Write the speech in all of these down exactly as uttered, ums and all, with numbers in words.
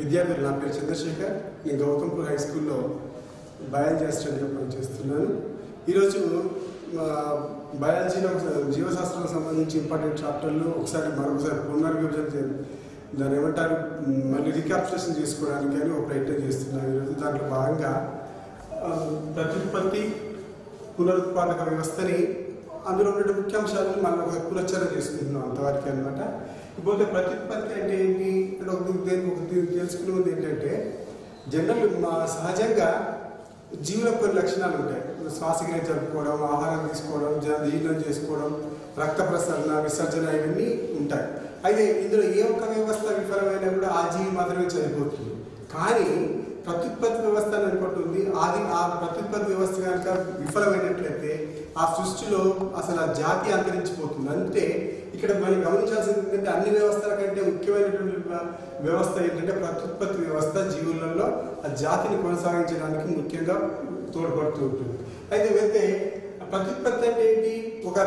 విద్యార్థులు. నా పేరు చంద్రశేఖర్. నేను గౌతంపూర్ హై స్కూల్లో బయాలజీ అసిస్టెంట్గా పనిచేస్తున్నాను. ఈరోజు బయాలజీలో జీవశాస్త్రానికి సంబంధించి ఇంపార్టెంట్ చాప్టర్లు ఒకసారి మరొకసారి పునర్విభజన దాన్ని ఏమంటారు మళ్ళీ రీక్యాప్చులేషన్ చేసుకోవడానికి అని ఒక ప్రయత్నం చేస్తున్నాను. ఈరోజు దాంట్లో భాగంగా ప్రత్యుత్పత్తి పునరుత్పాదక వ్యవస్థని అందులో ఉన్న ముఖ్యాంశాలను మనం ఒక పునశ్చరణ చేసుకుంటున్నాం అంతవరకు అనమాట. ఇకపోతే ప్రత్యుత్పత్తి అంటే ఏంటి అంటే ఒక తెలుసుకునేది ఏంటంటే జనరల్ మా సహజంగా జీవులకు కొన్ని లక్షణాలు ఉంటాయి. శ్వాసక్రియ జరుపుకోవడం, ఆహారం తీసుకోవడం, జీర్ణం చేసుకోవడం, రక్త ప్రసరణ, విసర్జన ఇవన్నీ ఉంటాయి. అయితే ఇందులో ఏ ఒక్క వ్యవస్థ విఫలమైనా కూడా ఆ జీవి మాత్రమే చనిపోతుంది. కానీ ప్రత్యుత్పత్తి వ్యవస్థ అని అనుకుంటుంది. అది ఆ ప్రత్యుత్పత్తి వ్యవస్థ కనుక విఫలమైనట్లయితే ఆ సృష్టిలో అసలు ఆ జాతి అంతరించిపోతుంది. అంటే ఇక్కడ మనం గమనించాల్సింది ఏంటంటే అన్ని వ్యవస్థల కంటే ముఖ్యమైనటువంటి వ్యవస్థ ఏంటంటే ప్రత్యుత్పత్తి వ్యవస్థ జీవులలో ఆ జాతిని కొనసాగించడానికి ముఖ్యంగా తోడ్పడుతూ ఉంటుంది. అయితే అయితే ప్రత్యుత్పత్తి అంటే ఏంటి? ఒక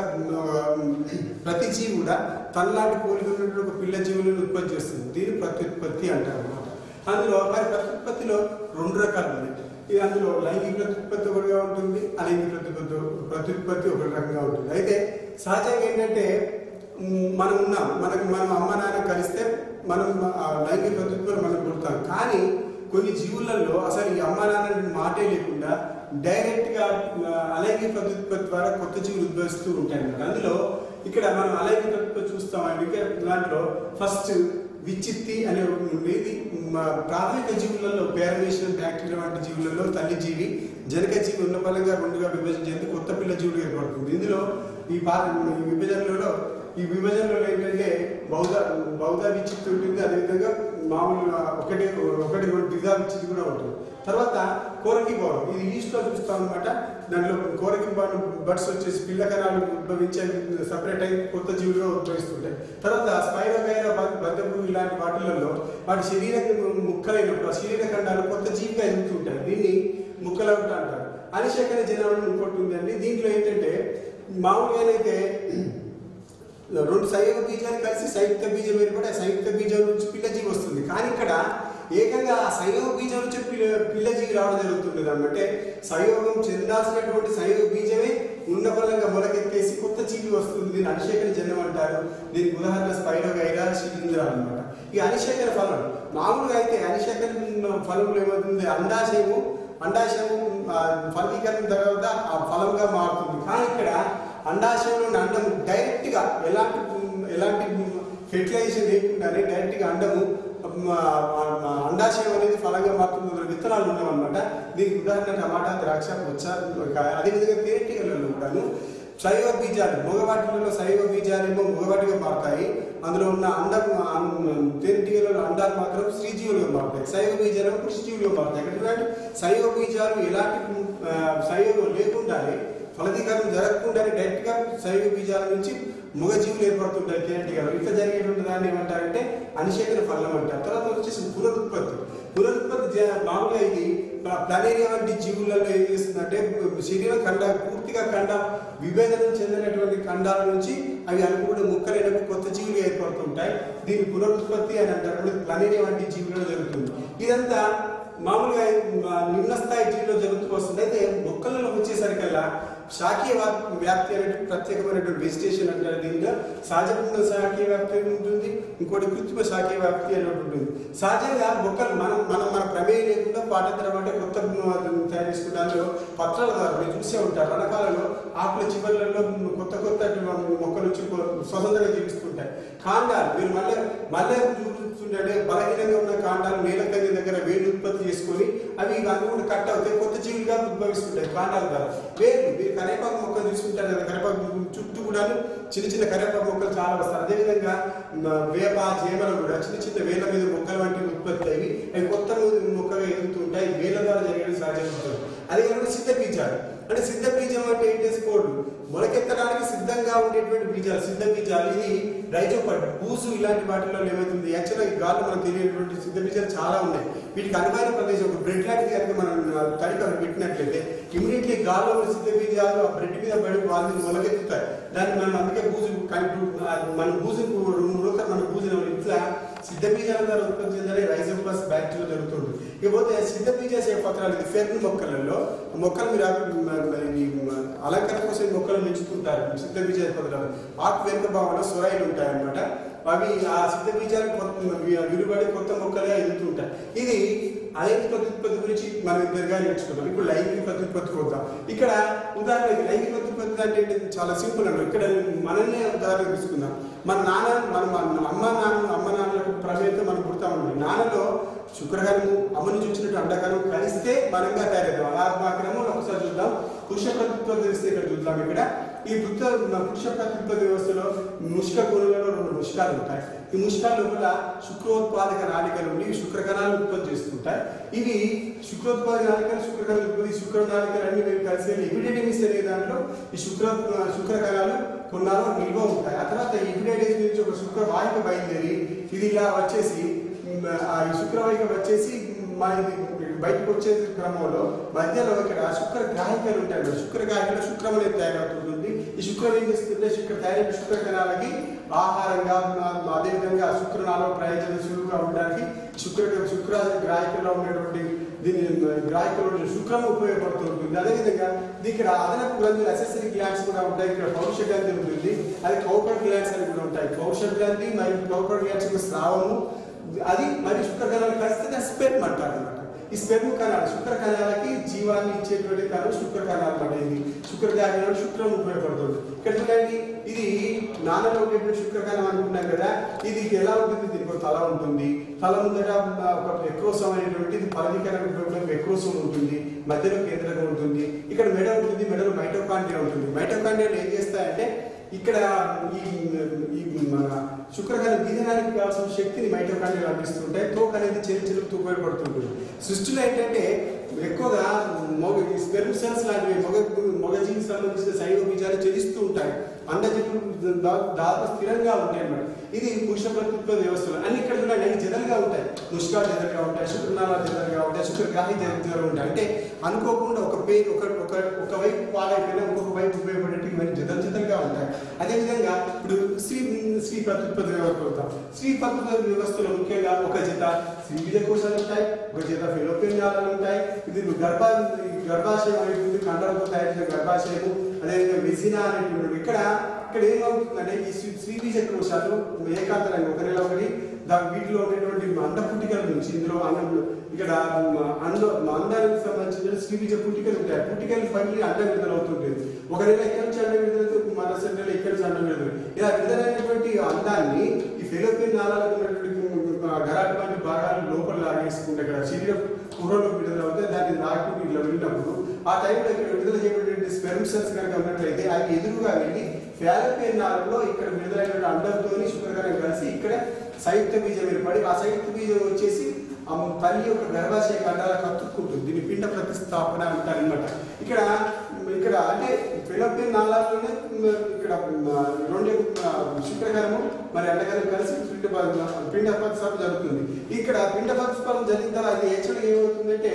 ప్రతి జీవి కూడా తనలాంటి పోలికలు ఒక పిల్ల జీవులను ఉత్పత్తి చేస్తుంది. దీన్ని ప్రత్యుత్పత్తి అంటారు అన్నమాట. అందులో మరి ప్రత్యుత్పత్తిలో రెండు రకాలు ఉన్నాయి. ఇది అందులో లైంగిక ప్రత్యుత్పత్తి ఒకటిగా ఉంటుంది, అలైంగిక ప్రత్యుత్పత్తి ప్రత్యుత్పత్తి ఒక రకంగా ఉంటుంది. అయితే సహజంగా ఏంటంటే మనం ఉన్నాం, మనకు మనం అమ్మ నాన్న కలిస్తే మనం లైంగిక ప్రత్యుత్పత్తి మనం పుడతాం. కానీ కొన్ని జీవులలో అసలు ఈ అమ్మ నాన్న మాటే లేకుండా డైరెక్ట్గా అలైంగిక ప్రత్యుత్పత్తి ద్వారా కొత్త జీవులు ఉద్భవిస్తూ ఉంటాయి అన్నమాట. అందులో ఇక్కడ మనం అలైంగిక ప్రత్యుత్పత్తి చూస్తామంటే దాంట్లో ఫస్ట్ విచ్చిత్తి అనే ఉండేది. ప్రాథమిక జీవులలో పేరమేషన్, బ్యాక్టీరియా వంటి జీవులలో తల్లి జీవి జనక జీవి ఉన్న ఫలంగా రెండుగా విభజించేందుకు కొత్త పిల్ల జీవులు ఏర్పడుతుంది. ఇందులో ఈ పా విభజనలో ఈ విభజనలో ఏంటంటే బౌద్ధ బౌద్ధ విచ్చిత్తి ఉంటుంది. అదేవిధంగా మామూలుగా ఒకటి ఒకటి రెండు ద్విధా విచ్చిత్తి కూడా ఉంటుంది. తర్వాత కోరకి గౌరవం, ఇది ఈస్ట్లో చూస్తాం అనమాట. దాంట్లో కోరకి బర్డ్స్ వచ్చేసి పిల్ల కణాలు ఉద్భవించే సపరేట్ అయి కొత్త జీవులుగా ఉద్భవిస్తుంటాయి. తర్వాత స్పైరోగైరా, బద్దపురుగు ఇలాంటి వాటిలలో వాటి శరీర ముక్కలైనప్పుడు ఆ శరీర ఖండాలు కొత్త జీవిగా ఎదుగుతుంటాయి. దీన్ని ముక్కలవుట అంటారు. అనిశేఖర జనాభా ఇంకోటి ఉందండి. దీంట్లో ఏంటంటే మామూలుగానైతే రెండు సంయోగ బీజాలు కలిసి సంయుక్త బీజం ఏర్పడి ఆ సంయుక్త బీజం నుంచి పిల్ల జీవి వస్తుంది. కానీ ఇక్కడ ఏకంగా ఆ సంయోగ బీజం నుంచి పిల్ల పిల్ల జీవి రావడం జరుగుతుంది. అంటే సంయోగం చెందాల్సినటువంటి సంయోగ బీజమే ఉన్న బలంగా మొలకెత్తేసి కొత్త జీవి వస్తుంది. దీన్ని అనిశేఖర జన్యం అంటారు. దీనికి ఉదాహరణ స్పైరోగైరా, శిలీంధ్రాలు అనమాట. ఈ అనిశేఖర ఫలం మామూలుగా అయితే అనిశేఖర ఫలంలో ఏమవుతుంది? అండాశయము అండాశయము ఫలీకరణ తర్వాత ఆ ఫలంగా మారుతుంది. కానీ ఇక్కడ అండాశయంలోని అండము డైరెక్ట్గా ఎలాంటి ఎలాంటి ఫెర్టిలైజేషన్ లేకుండానే డైరెక్ట్గా అండము అండాశయం అనేది ఫలంగా మారుతుంది. విత్తనాలు ఉన్నామన్నమాట. దీనికి ఉదాహరణ టమాటా, ద్రాక్ష, పుచ్చ, అదేవిధంగా తేనెటీగలలో కూడాను శైవ బీజాలు మగవాటిలలో శైవ బీజాలేమో మగవాటిగా మారుతాయి. అందులో ఉన్న అండం తేనెటీగలలో అండాలు మాత్రం స్త్రీజీవులుగా మారుతాయి. శైవ బీజాలు పురుషజీవులుగా మారుతాయి. ఇక్కడ శైవ బీజాలు ఎలాంటి శైవం లేకుండానే ఫలదీకరణం జరగకుండానే డైరెక్ట్గా శైవ బీజాల నుంచి మగ జీవులు ఏర్పడుతుంటాయి తేనెటీగలు. ఇట్లా జరిగేటువంటి దాన్ని ఏమంటారంటే అనిశేఖర ఫలం అంటారు. తర్వాత వచ్చేసి పునరుత్పత్తి. పునరుత్పత్తి మామూలుగా ఇది ప్లానేరియా వంటి జీవులలో ఏం చేస్తుందంటే శరీర ఖండ పూర్తిగా ఖండ విభేదనం చెందినటువంటి ఖండాల నుంచి అవి అనుకున్న ముక్కలైనప్పుడు కొత్త జీవులు ఏర్పడుతుంటాయి. దీన్ని పునరుత్పత్తి అని అంటారు. ప్లానేరియా వంటి జీవులలో జరుగుతుంది. ఇదంతా మామూలుగా నిమ్న స్థాయి జీవిలో జరుగుతూ వస్తుంది. అయితే మొక్కలలో వచ్చేసరికల్లా శాఖీయ వ్యాప్తి అనేటువంటి ప్రత్యేకమైనటువంటి వెజిటేషన్ అంటారు. దీనిలో సహజమైన శాఖీయ వ్యాప్తి ఉంటుంది, ఇంకోటి కృత్రిమ శాఖీయ వ్యాప్తి అనేటువంటి ఉంటుంది. సహజంగా మొక్కలు మనం మనం మన ప్రమేయం లేకుండా పాఠంతరం అంటే కొత్త తయారు చేసుకుంటారు. పత్రాల ద్వారా మీరు చూసే ఉంటారు. రణకాలలో ఆకుల చివరిలో కొత్త కొత్త మొక్కలు స్వతంత్రంగా జీవిస్తుంటాయి. కాండాలు మీరు మళ్ళీ మళ్ళీ చూస్తుంటే బలహీనంగా ఉన్న కాండాలు నేల తగ్గిన దగ్గర వేడి ఉత్పత్తి చేసుకొని అవి అనుకుంటే కట్ అవుతాయి, కొత్త జీవులుగా ఉద్భవిస్తుంటాయి కాండాల ద్వారా. వేరు మీరు కరేపాకు మొక్కలు తీసుకుంటారు కదా, కరేపాకు చుట్టూ కూడా చిన్న చిన్న కరేపాకు మొక్కలు చాలా వస్తాయి. అదేవిధంగా వేప, చేమలు కూడా చిన్న చిన్న వేల మీద మొక్కలు వంటివి ఉత్పత్తి అయ్యి అవి కొత్త మొక్కగా ఎదుగుతుంటాయి. వేల ద్వారా జరిగే సహజంగా ఉంటుంది. అదే కాకుండా సిద్ధ బీజాలు అంటే సిద్ధ బీజం అంటే ఏం చేసుకోడు మొలకెత్తడానికి సిద్ధంగా ఉండేటువంటి బీజాలు సిద్ధ బీజాలు. ఇది రైజోపట్, బూసు ఇలాంటి వాటిలో ఏమవుతుంది? యాక్చువల్గా ఈ గాల్లో మనకు తెలియనటువంటి సిద్ధ బీజాలు చాలా ఉన్నాయి. వీటికి అనువైన ప్రదేశం ఒక బ్రెడ్ లాంటిది కనుక మనం తడిపి అక్కడ పెట్టినట్లయితే ఇమీడియట్లీ గాల్లో సిద్ధ బీజాలు ఆ బ్రెడ్ మీద పడి వాళ్ళని మొలకెత్తుతాయి. దాన్ని మనం అందుకే బూజు మన బూజు రెండు రోజులు మన బూజు ఇట్లా సిద్ధ బీజాల ద్వారా ఉత్పత్తి చెందే రైజోపస్ బ్యాక్టీరియా జరుగుతుంది. ఇకపోతే సిద్ధ బీజాశయ పత్రాలు ఇది ఫెర్న్ మొక్కలలో మొక్కలు మీరు అలంకరణ కోసం మొక్కలు పెంచుతుంటారు. సిద్ధ బీజాశయ పత్రాలు ఆకు వెనుక భాగంలో సొరాయిలు ఉంటాయి అన్నమాట. అవి ఆ సిద్ధ బీజాలు విలువడి కొత్త మొక్కలుగా ఎదుగుతుంటాయి. ఇది అలైంగిక ప్రత్యుత్పత్తి గురించి మనం ఇద్దరుగా నేర్చుకున్నాం. ఇప్పుడు లైంగిక ప్రత్యుత్పత్తి చూద్దాం. ఇక్కడ ఉదాహరణకి లైంగిక ప్రత్యుత్పత్తి అంటే చాలా సింపుల్ అన్నమాట. ఇక్కడ మనల్ని ఉదాహరణ తీసుకుందాం. మన నాన్న మన అమ్మ నాన్న అమ్మ నాన్నలకు ప్రమేయంతో మనం పుడతా ఉంటాం. నాన్నలో శుక్రకణము అమ్మ నుంచి వచ్చినట్టు అండకణం కలిస్తే బలంగా తయారవుతాం. అలా మా క్రమంలో ఒకసారి చూద్దాం. పురుష ప్రత్యుత్పత్తి వ్యవస్థ ఇక్కడ చూద్దాం. ఇక్కడ ఈ వృత్త పురుష ప్రత్యుత్పత్తి వ్యవస్థలో ముష్క గోళంలో రెండు ముష్కాలు ఉంటాయి. ఈ ముష్కాల లోపల శుక్రోత్పాదక నాళికలు ఉండి శుక్రకణాలు ఉత్పత్తి చేస్తుంటాయి. ఇవి శుక్రోత్పాదక నాళికలు శుక్రకణాలు ఉత్పత్తి శుక్ర నాళికలు అన్ని మేము కలిసి ఎపిడెమిస్ అనే దాంట్లో ఈ శుక్ర శుక్రకణాలు కొన్నాళ్ళు నిల్వ ఉంటాయి. ఆ తర్వాత ఎపిడెమిస్ నుంచి ఒక శుక్రవాహిక బయలుదేరి ఇది ఇలా వచ్చేసి ఆ శుక్రవాహిక వచ్చేసి మా బయటకు వచ్చే క్రమంలో మధ్యలో ఇక్కడ శుక్ర గ్రాహికలు ఉంటాయి. శుక్ర గ్రాహికలు శుక్రం అనేది తయారవుతుంటుంది. ఈ శుక్రం ఏం చేస్తుంటే శుక్ర తయారైన శుక్ర కణాలకి ఆహారంగా అదేవిధంగా శుక్రనాలో ప్రయోజనం సులువుగా ఉండడానికి శుక్ర శుక్ర గ్రాహికల్లో ఉన్నటువంటి దీని గ్రాహికలో శుక్రం ఉపయోగపడుతూ ఉంటుంది. అదేవిధంగా ఇక్కడ అదనపు గ్రంథులు అసెసరీ గ్లాండ్స్ కూడా ఉంటాయి. ఇక్కడ పౌరుష గ్రంథి ఉంటుంది, అది కౌపర్ గ్లాండ్స్ అని కూడా ఉంటాయి. పౌరుష గ్రంథి మరియు కౌపర్ గ్లాండ్స్ స్రావము అది మరి శుక్ర కణాలు కలిస్తే స్పెర్మ్ అంటారు అన్నమాట. ఈ స్పెర్మ్ కణాలు శుక్ర కణాలకి జీవాన్ని ఇచ్చేటువంటి కణాలు శుక్ర కణాలు అనేది శుక్ర గ్రాహికలు శుక్రం ఉపయోగపడుతుంది. ఇక్కడ చూడండి, ఇది నాన్నలో ఉండేటువంటి శుక్ర కణం అనుకుంటున్నాం కదా. ఇది ఎలా ఉంటుంది? దీనికి ఒక తల ఉంటుంది. తల ముందర ఒక ఎక్రోసం అనేటువంటి ఫలదీకరణ ఎక్రోసం ఉంటుంది. మధ్యలో కేంద్రంగా ఉంటుంది. ఇక్కడ మెడ ఉంటుంది. మెడలో మైటోకాండ్రియా ఉంటుంది. మైటోకాండ్రియాలు ఏం చేస్తాయంటే ఇక్కడ ఈ ఈ శుక్రకణ బీజనానికి కావాల్సిన శక్తిని మైటోకాండ్రియాలు అందిస్తుంటాయి. తోక అనేది చెల్లి చెల్లుతూ ఉపయోగపడుతుంటుంది. సృష్టిలో ఏంటంటే ఎక్కువగా మొగ స్పెర్మ్ సెల్స్ లాంటివి మొగ మొగజీవికి సంబంధించిన శైవ బీజాలు చెల్లిస్తూ ఉంటాయి. అండజీవులు దాదాపు స్థిరంగా ఉంటాయి అన్నమాట. ఇది పురుష ప్రత్యుత్పత్తి వ్యవస్థలు అన్ని ఇక్కడ చూడండి అన్ని జదలుగా ఉంటాయి. ముష్కాలు జదలుగా ఉంటాయి, శుక్రనాళాలు జదలుగా ఉంటాయి, శుక్రగ్రాహి జదలు ఉంటాయి. అంటే అనుకోకుండా ఒక పేరు ఒక ఒక ఒకవైపు పాలైపోయినా ఇంకొక వైపు ఉపయోగపడేట్టు ఇవన్నీ జదలు జదలుగా ఉంటాయి. అదేవిధంగా ఇప్పుడు స్త్రీ స్త్రీ ప్రత్యుత్పత్తి వ్యవస్థ అవుతాం. స్త్రీ ప్రత్యుత్పత్తి వ్యవస్థలో ముఖ్యంగా ఒక జత స్త్రీ బీజకోశాలు ఉంటాయి, ఒక జత ఫెలోపియన్ నాళాలు ఉంటాయి. ఇది గర్భ గర్భాశయం అనేటువంటి కండలతో తయారు చేసిన గర్భాశయము, అదేవిధంగా విజినా అనేటువంటి ఇక్కడ ఇక్కడ ఏమవుతుందంటే ఈ స్త్రీ బీజ కోశాలు ఏకాంతరంగా ఒక నెల ఒకటి దాని వీటిలో ఉన్నటువంటి అండ పుట్టికల నుంచి ఇందులో అన్నం ఇక్కడ అండ అండానికి సంబంధించిన స్త్రీ బీజ పుట్టికలు ఉంటాయి. పుట్టికలు పని అండ విడుదల అవుతుంటుంది. ఒక నెల ఇక్కడ నుంచి అండ విడుదల, మరోసారి నెల ఇక్కడ నుంచి అండ విడుదల. ఇలా విడుదలైనటువంటి అండాన్ని ఈ ఫెలోపియన్ నాళాలకు ఉన్నటువంటి గరాటువంటి భాగాలు లోపల లాగేసుకుంటే ఇక్కడ శరీరం కూరలో విడుదల అవుతాయి. దాన్ని నాకుని ఇట్లా వెళ్ళినప్పుడు ఆ టైంలో ఇక్కడ విడుదల చేయబడినటువంటి స్పెర్మ్ సెల్స్ కనుక ఉన్నట్లయితే అవి ఎదురుగా వెళ్ళి ఫాలోపియన్ నాళంలో ఇక్కడ విడుదలైన అండంతో శుక్రకణం కలిసి ఇక్కడ సంయుక్త బీజం ఏర్పడి ఆ సంయుక్త బీజం వచ్చేసి ఆ తల్లి యొక్క గర్భాశయ ఖండాల కత్తుక్కుంటుంది. దీన్ని పిండ ప్రతిస్థాపన అంటారు అనమాట. ఇక్కడ ఇక్కడ అంటే ఫెలోపియన్ నాళాల్లోనే ఇక్కడ రెండు శుక్రకణము మరి అండకణం కలిసి పిండ పిండ ప్రతిస్థాపన జరుగుతుంది. ఇక్కడ పిండ ప్రతిస్థాపన జరిగిన తర్వాత యాక్చువల్గా ఏమవుతుందంటే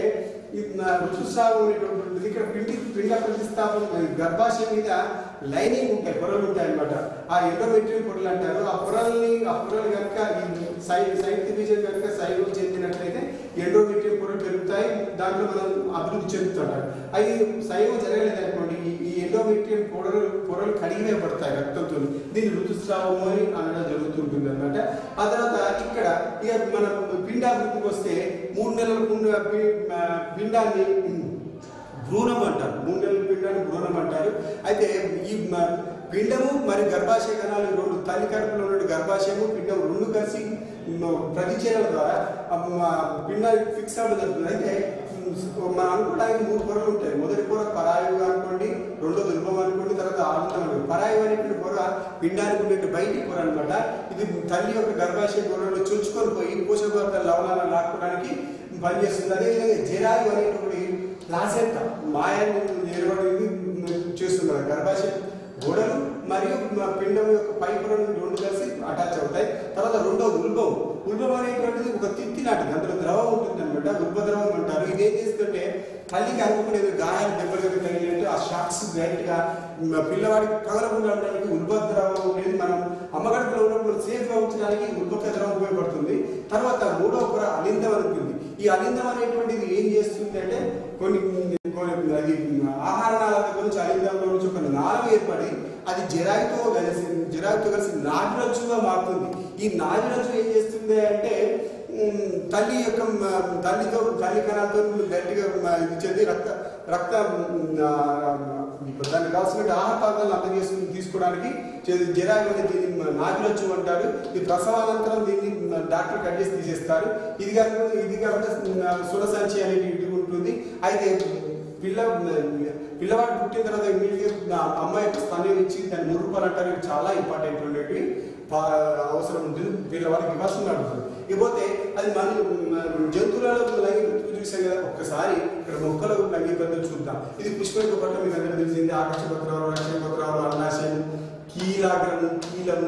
ఋతుస్రావం అనేటువంటిది ఇక్కడ పిండి పిండ ప్రతిస్థాపన గర్భాశయం మీద లైనింగ్ ఉంటాయి, పొరలు ఉంటాయి అనమాట. ఆ ఎండోమెట్రియల్ పొరలు అంటారు. ఆ పొరల్ని ఆ పొరలు కనుక సై సైనిక బీజం కనుక శైవం చెందినట్లయితే ఎండోమెట్రియల్ పొరలు పెరుగుతాయి. దాంట్లో మనం అభివృద్ధి చెందుతుంటారు. అవి శైవం జరగలేదు అనుకోండి, ఈ ఎండోమెట్రియల్ పొరలు పొరలు కడిగివేయబడతాయి రక్తంతో. దీన్ని ఋతుస్రావము అని అనడం జరుగుతుంటుంది అనమాట. ఆ తర్వాత ఇక్కడ ఇక మనం పిండాభివృద్ధికి వస్తే మూడు నెలల పిండాన్ని భ్రూణం అంటారు. మూడు నెలల పిండాన్ని భ్రూణం అంటారు. అయితే ఈ పిండము మరి గర్భాశయ కణాలు రెండు తల్లి కడుపులో ఉన్న గర్భాశయము పిండం రెండు కలిసి ప్రతిచర్యల ద్వారా పిండ ఫిక్స్ అవ్వడం జరుగుతుంది. అయితే మనం అనుకోవడానికి మూడు పొరలు ఉంటాయి. మొదటి పొర పరాయువు అనుకోండి, రెండోది ఉద్భవం అనుకోండి, తర్వాత ఆనందం అనుకోండి. పరాయువు అనేటువంటి పొర పిండానికి ఉండే బయటి పొర అనమాట. ఇది తల్లి యొక్క గర్భాశయ పొరలో చొచ్చుకొని పోయి పోషక పదార్థాల లవణాలను లాక్కోవడానికి పనిచేస్తుంది. అదేవిధంగా జరాయు అనేటువంటి ప్లాసెంటా మాయాన్ని ఏర్పడి చేస్తున్నారు. గర్భాశయ గోడలు మరియు పిండం యొక్క పై పొరలు రెండు కలిసి అటాచ్ అవుతాయి. తర్వాత రెండోది ఉల్బం. ఉల్బం అనేటువంటిది ఒక తిత్తి లాంటిది, అందులో ద్రవం ఉంటుంది అనమాట. ఉల్బద్రవం అంటారు. ఇది ఏం చేస్తుంటే తల్లికి అనుకునేది గాయాలు దెబ్బలు తగిలినట్టు ఆ షాక్స్ డైరెక్ట్ గా పిల్లవాడికి తగలకుండా ఉండడానికి ఉల్బద్రవం అనేది మనం అమ్మగడుపులో ఉన్నప్పుడు సేఫ్ గా ఉంచడానికి ఉల్బక ద్రవం ఉపయోగపడుతుంది. తర్వాత మూడవ పొర అలిందం ఉంటుంది. ఈ అలిందం అనేటువంటిది ఏం చేస్తుంది అంటే కొన్ని కొన్ని అది ఆహార నాళాల గురించి అలిందంలో నుంచి ఒక నాళం ఏర్పడి అది జరాయుతో కలిసి జరాయుతో కలిసి నాభిరజ్జుగా మారుతుంది. ఈ నాభిరజ్జు ఏం చేస్తుంది అంటే తల్లి యొక్క తల్లితో తల్లి కణాలతో గట్టిగా ఇది చెంది రక్త రక్త దానికి కావాల్సిన ఆహార పదార్థాలు అందజేసుకుని తీసుకోవడానికి జరాయు అనేది దీన్ని నాభిరజ్జు అంటారు. ఈ ప్రసవానంతరం దీన్ని డాక్టర్ కట్ చేసి తీసేస్తారు. ఇది కాకుండా ఇది కాకుండా సురసంచి అనేది ఇది ఉంటుంది. అయితే పిల్ల పిల్లవాడు పుట్టిన తర్వాత ఇమీడియట్గా అమ్మాయి యొక్క స్థానం ఇచ్చి దాన్ని మురుపాలు అంటారు. చాలా ఇంపార్టెంట్ ఉండేవి అవసరం ఉంటుంది. పిల్లవాడికి ఇవ్వాల్సిన అడుగుతుంది. ఇకపోతే అది మన జంతువులలో లైంగిక చూసాం కదా. ఒక్కసారి ఇక్కడ మొక్కలు లైంగిక చూద్దాం. ఇది పుష్పక పట్ల మీకు అందరూ తెలిసింది. ఆకర్ష పత్రాలు, రక్షణ పత్రాలు, అన్నాశయం, కీలాగ్రము, కీలము,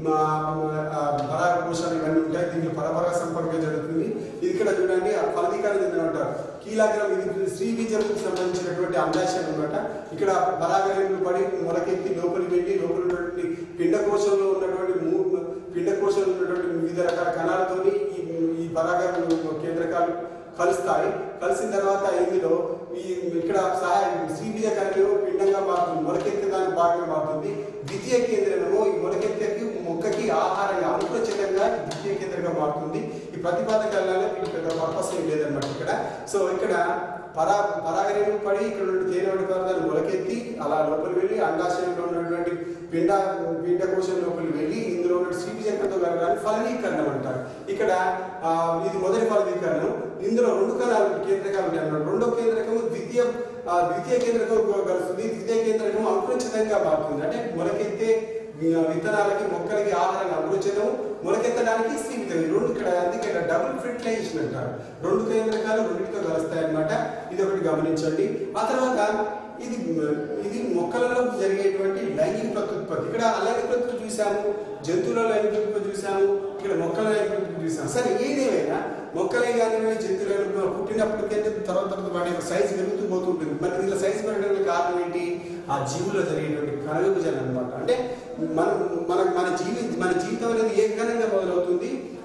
పరాగకోశాలు ఇవన్నీ ఉంటాయి. దీంట్లో పరపర సంపర్కం జరుగుతుంది. ఇది ఇక్కడ చూడండి ఫలదీకరణ చెందిన అంటారు. కీలాగ్రం ఇది స్త్రీ బీజంకు సంబంధించినటువంటి అండాశయం అనమాట. ఇక్కడ పరాగరేణులు పడి మొలకెత్తి లోపలికి వెళ్ళి లోపలి పిండకోశంలో ఉన్నటువంటి మూడు పిండకోశంలో ఉన్నటువంటి వివిధ రకాల కణాలతోని ఈ ఈ పరాగరేణులు కేంద్రకాలు కలుస్తాయి. కలిసిన తర్వాత ఇందులో ఈ ఇక్కడ సహాయం శ్రీబీజ కణంలో పిండంగా మారుతుంది. మొలకెత్తే దానికి భాగంగా మారుతుంది. ద్వితీయ కేంద్రమేమో ఈ మొలకెత్తకి మొక్కకి ఆహారంగా అనుకూలచితంగా ద్వితీయ కేంద్రంగా మారుతుంది. ఈ ప్రతిపాదకాలలో పెద్ద పర్పస్ ఏం లేదన్నమాట ఇక్కడ. సో ఇక్కడ పరా పరాగరేణులు పడి ఇక్కడ తేనె పదార్థాలు మొలకెత్తి అలా లోపలికి వెళ్ళి అండాశయంలో ఉన్నటువంటి పిండ పిండకోశం లోపలికి వెళ్ళి ఇందులో ఉన్న శ్రీబీజకంతో కలగాలని ఫలనీకరణం అంటారు. ఇక్కడ ఇది మొదటి ఫలనీకరణం. ఇందులో రెండు కణాలు కేంద్రకాలు ఉంటాయి అన్నమాట. రెండో కేంద్రకము ద్వితీయ ద్వితీయ కేంద్రకం కలుస్తుంది. ద్వితీయ కేంద్రకం అంకురించితంగా మారుతుంది. అంటే మొలకెత్తే విత్తనాలకి మొక్కలకి ఆహారంగా అంకురించడం, మొలకెత్తడానికి స్థిమితం. రెండు ఇక్కడ అందుకే డబుల్ ఫెర్టిలైజేషన్ అంటారు. రెండు కేంద్రకాలు రెండింటితో కలుస్తాయి అన్నమాట. ఇది ఒకటి గమనించండి. ఆ తర్వాత ఇది ఇది మొక్కలలో జరిగేటువంటి లైంగిక ప్రత్యుత్పత్తి. ఇక్కడ అలైంగిక ప్రత్యుత్పత్తి చూసాము, జంతువుల లైంగిక ప్రత్యుత్పత్తి చూసాము, ఇక్కడ మొక్కల లైంగిక ప్రత్యుత్పత్తి చూసాము. సరే ఏదేమైనా మొక్కలే కానీ జంతువులను పుట్టినప్పటికంటే తర్వాత తర్వాత వాటి యొక్క సైజు పెరుగుతూ పోతుంటుంది. మరి దీనిలో సైజు పెరగడానికి కారణం ఏంటి? ఆ జీవుల్లో జరిగేటువంటి కణ విభజన అనమాట. అంటే మన మన మన జీవి మన జీవితం అనేది ఏ కణంగా మొదలవుతుంది.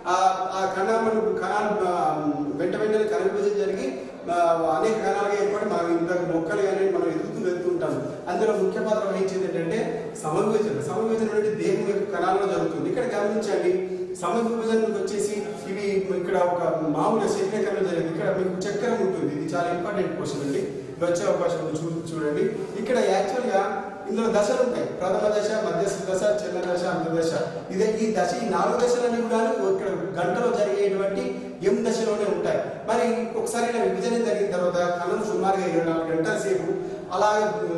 ఆ కణాలు కణాలు వెంట వెంటనే కణ విభజన జరిగి అనేక కణాలుగా ఏర్పడి మనం ఇంతకు మొక్కలు కానీ మనం ఎదుగుతూ వెళ్తూ ఉంటాము. అందులో ముఖ్య పాత్ర వహించేది ఏంటంటే సమవిభజన. సమవిభజన అనేది దేహం యొక్క కణాలలో జరుగుతుంది. ఇక్కడ గమనించండి, సమవిభజనకు వచ్చేసి ఇవి ఇక్కడ ఒక మామూలు శరీరకరణ జరిగింది. ఇక్కడ మీకు చక్రం ఉంటుంది. ఇది చాలా ఇంపార్టెంట్ క్వశ్చన్ అండి. వచ్చే అవకాశం చూ చూడండి. ఇక్కడ యాక్చువల్గా ఇందులో దశలు ఉంటాయి. ప్రథమ దశ, మధ్యస్థ దశ, చిన్న దశ, అంత దశ. ఇదే ఈ దశ ఈ నాలుగు దశలన్నీ కూడా ఇక్కడ గంటలో జరిగేటువంటి ఎం దశలోనే ఉంటాయి. మరి ఒకసారి ఇలా విభజన జరిగిన తర్వాత కణం సుమారుగా ఇరవై నాలుగు గంటల సేపు అలా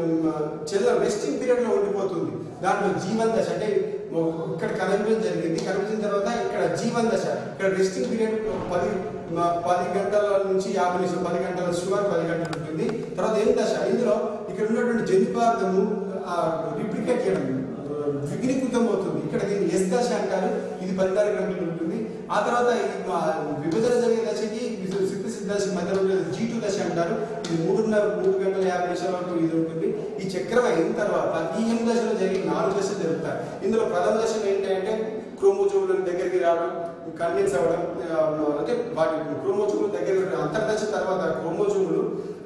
చిన్న రెస్టింగ్ పీరియడ్ లో ఉండిపోతుంది. దాంట్లో జీవన్ దశ అంటే ఇక్కడ కన్వర్జన్ జరిగింది. కన్వర్జన్ తర్వాత ఇక్కడ జీవన్ దశ, ఇక్కడ రెస్టింగ్ పీరియడ్ పది పది గంటల నుంచి యాభై నిమిషం పది గంటల సుమారు పది గంటలు ఉంటుంది. తర్వాత ఏం దశ, ఇందులో ఇక్కడ ఉన్నటువంటి జన్యుపార్థము రిప్లికేట్ చేయడం ద్విగుణీకృతం అవుతుంది. ఇక్కడ దీన్ని ఎస్ దశ అంటారు. ఇది పద్నాలుగు గంటలు ఉంటుంది. ఆ తర్వాత విభజన జరిగే దశకి సిద్ధ దశ మధ్యలో జీ టూ దశ అంటారు. ఇది మూడున్నర మూడు గంటల యాభై నిమిషాల వరకు ఇది ఉంటుంది. ఈ చక్రం అయిన తర్వాత ఈ ఎం దశలో జరిగి నాలుగు దశలు జరుగుతాయి. ఇందులో ప్రథమ దశలు ఏంటంటే క్రోమోజోములను దగ్గరికి రావడం, కన్విన్స్ అవ్వడం, అంటే వాటి క్రోమోజోములు దగ్గర అంతర్దశ తర్వాత క్రోమోజోములు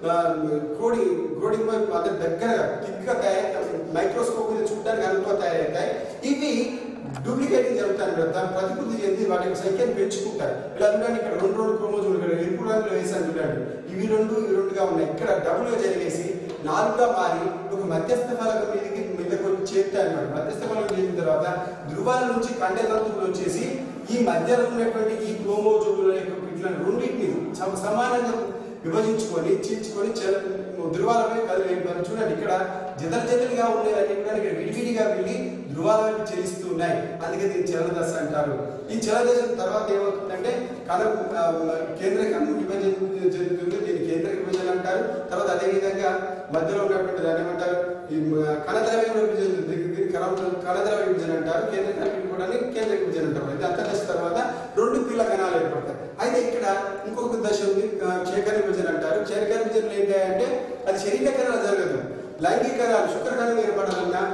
క్రోడి క్రోడింగ్ అంటే దగ్గర థిక్గా తయారై మైక్రోస్కోప్ మీద చూడడానికి అనుకూలంగా తయారవుతాయి. ఇవి డూప్లికేటింగ్ జరుగుతాయి కదా, దాన్ని ప్రతికృతి చెంది వాటి యొక్క సంఖ్యను పెంచుకుంటారు. ఇలా చూడండి, ఇక్కడ రెండు రెండు క్రోమోజోములు ఇక్కడ ఎరుపు రంగులో వేసాను చూడండి. ఇవి రెండు ఇవి రెండుగా ఉన్నాయి. ఇక్కడ డబుల్గా జరిగేసి నాలుగుగా మారి ఒక మధ్యస్థ ఫలకం మీదకి మీదకి వచ్చి చేరుతాయి అన్నమాట. మధ్యస్థ ఫలకం చేసిన తర్వాత ధృవాల నుంచి కండె తంతువులు వచ్చేసి ఈ మధ్యలో ఉన్నటువంటి ఈ క్రోమోజోముల యొక్క ఇట్లా రెండింటిని సమానంగా విభజించుకొని చీల్చుకొని ధృవాలపై కదిలి చూడండి. ఇక్కడ జతల జతలుగా ఉండేవన్నీ కూడా ఇక్కడ విడివిడిగా వెళ్ళి ధృవాల వైపు చెల్లిస్తూ ఉన్నాయి. అందుకే దీన్ని చలనదశ అంటారు. ఈ చలనదశ తర్వాత ఏమవుతుందంటే కణ కేంద్రకం విభజన జరుగుతుంది. దీన్ని కేంద్ర విభజన అంటారు. తర్వాత అదేవిధంగా మధ్యలో ఉన్నటువంటి దాన్ని ఏమంటారు, ఈ కణద్రవ్య విభజన కణద్రవ్య విభజన అంటారు. కేంద్ర కణ కూడా కేంద్ర విభజన అంటారు. ఇది అంతర్దశ తర్వాత రెండు పిల్ల కణాలు ఏర్పడతాయి. అయితే ఇక్కడ ఇంకొక దశ ఉంది, క్షేకర విభజన అంటారు. క్షేకర విభజనలు ఏంటంటే అది శరీర కణాలు జరగదు. లైంగిక కణాలు శుక్రకణం ఏర్పడాలన్నా,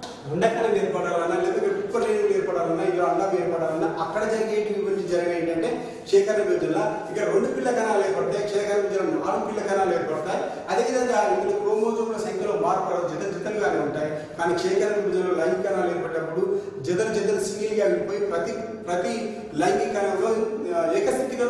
అండకణం ఏర్పడాలన్నా, లేకపోతే కుక్కలేనులు ఏర్పడాలన్నా, ఇలా అండం ఏర్పడాలన్నా అక్కడ జరిగేటి గురించి జరిగే ఏంటంటే క్షయకణ విభజన ఇక్కడ రెండు పిల్ల కణాలు ఏర్పడతాయి, క్షయకణ విభజన నాలుగు పిల్ల కణాలు ఏర్పడతాయి. అదేవిధంగా ఇందులో క్రోమోజోమ్ల సంఖ్యలో మార్పు జత జతలుగానే ఉంటాయి. కానీ క్షయకణ విభజనలో లైంగిక కణాలు ఏర్పడినప్పుడు జతలు జతలు సింగిల్గా విడిపోయి ప్రతి ప్రతి లైంగిక కణంలో ఏకస్థితిలో